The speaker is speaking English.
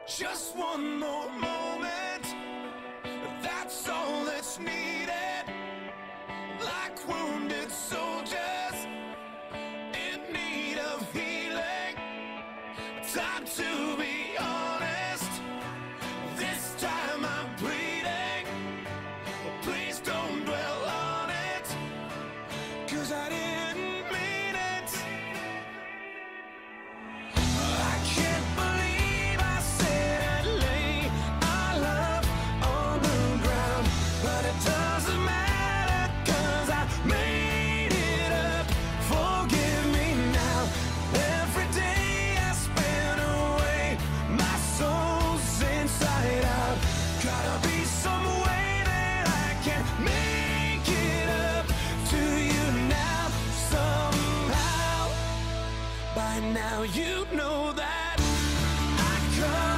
Just one more moment, that's all that's needed. Like wounded soldiers in need of healing. Time to be honest, this time I'm bleeding. Please don't dwell on it, 'cause I didn't mean it. I can't believe I said I'd lay our love on the ground, but it doesn't matter 'cause I made it up. Forgive me now. Every day I spent away, my soul's inside out. Gotta be some way that I can make it up to you now. Somehow by now you know that I come